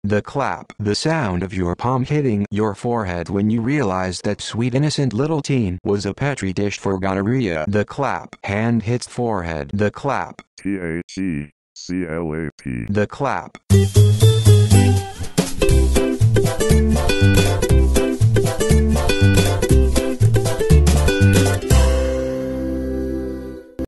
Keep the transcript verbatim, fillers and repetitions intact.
The clap. The sound of your palm hitting your forehead when you realize that sweet innocent little teen was a petri dish for gonorrhea. The clap. Hand hits forehead. The clap. T H E C L A P. The clap.